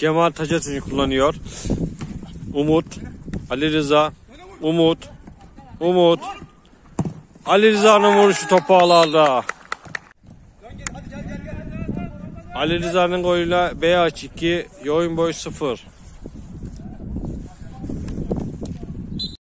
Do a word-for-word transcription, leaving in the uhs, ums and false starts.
Cemal Taşatürk'ü kullanıyor. Umut, Ali Rıza, Umut, Umut. Ali Rıza'nın vuruşu topu ağlarda. Ali Rıza'nın golüyle B H iki, oyun boyu sıfır.